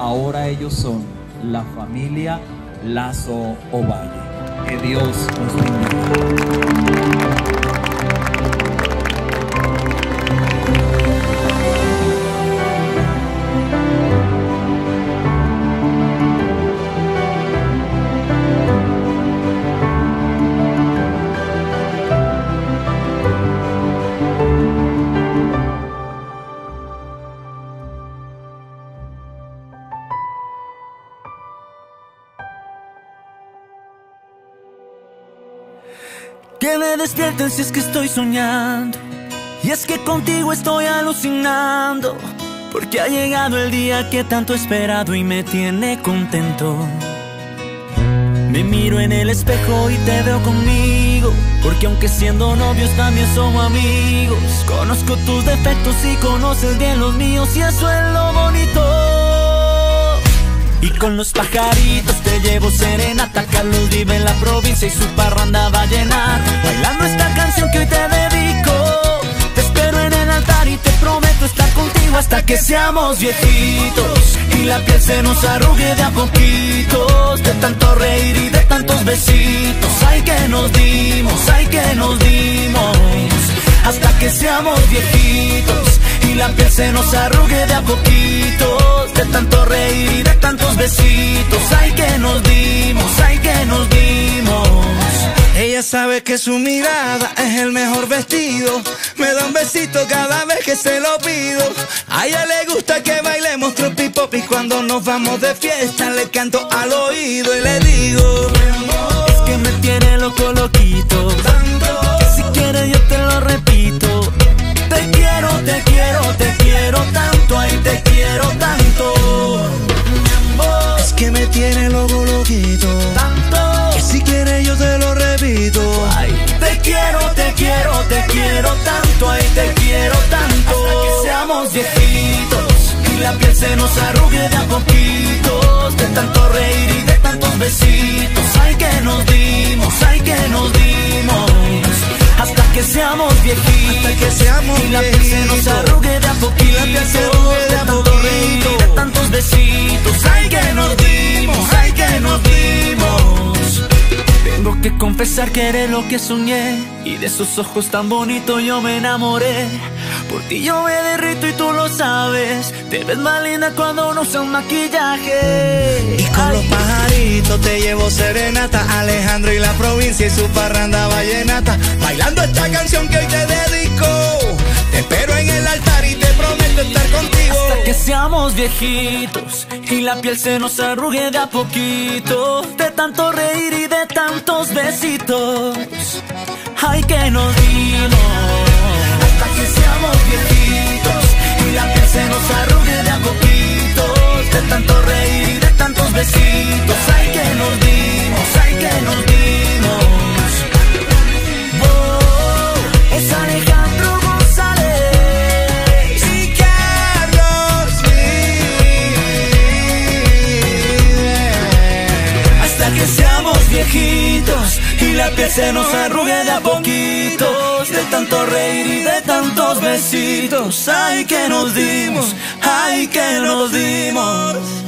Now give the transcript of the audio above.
ahora ellos son la familia Lazo Ovalle. Que Dios los bendiga. Que me despierten si es que estoy soñando, y es que contigo estoy alucinando, porque ha llegado el día que tanto he esperado y me tiene contento. Me miro en el espejo y te veo conmigo, porque aunque siendo novios también somos amigos. Conozco tus defectos y conoces bien los míos, y eso es lo bonito. Y con los pajaritos te llevo serenata. Carlos vive en la provincia y su parranda vallenata, bailando esta canción que hoy te dedico. Te espero en el altar y te prometo estar contigo hasta que seamos viejitos y la piel se nos arrugue de a poquitos, de tanto reír y de tantos besitos. Ay, que nos dimos, ay, que nos dimos, hasta que seamos viejitos y la piel se nos arrugue de a poquitos, de tanto reír y de tantos besitos. Ay, que nos dimos, ay, que nos dimos. Ella sabe que su mirada es el mejor vestido, me da un besito cada vez que se lo pido. A ella le gusta que bailemos tropi pop y cuando nos vamos de fiesta le canto al oído y le digo: es que me tiene loco loquito, tanto que si quieres yo te lo repito. Te quiero, te quiero, te quiero tanto, ay, te quiero tanto. Es que me tiene loco loquito, tanto que si quieres yo te lo repito. Ay, te quiero, te quiero, te quiero tanto, ay, te quiero tanto. Hasta que seamos viejitos y la piel se nos arrugue de a poquitos, de tanto reír y de tantos besitos. Ay, que nos dimos, ay, que nos dimos, hasta que seamos viejitos, hasta que seamos y la piel se nos arrugue de a poquitos, de tanto reír y de tantos besitos. Ay, que nos dimos, ay, que nos dimos. Tengo que confesar que eres lo que soñé, y de esos ojos tan bonitos yo me enamoré. Por ti yo me derrito y tú lo sabes, te ves más linda cuando no usas maquillaje. Y con los pajaritos te llevo serenata, Alejandro y la provincia y su parranda vallenata, bailando esta canción que hoy te dedico. Te espero en el altar y te prometo estar contigo hasta que seamos viejitos y la piel se nos arrugue de a poquito, de tanto reír y de tantos besitos. Ay, que nos dimos, hasta que seamos viejitos y la piel se nos arrugue de a poquitos, de tanto reír y de tantos besitos. Ay, que nos dimos, ay, que nos dimos. Oh, es Alejandro González y Carlos vive. Hasta que seamos viejitos y la piel se nos arrugue de a poquitos, de tanto reír y de tantos besitos. Ay, que nos dimos, ay, que nos dimos.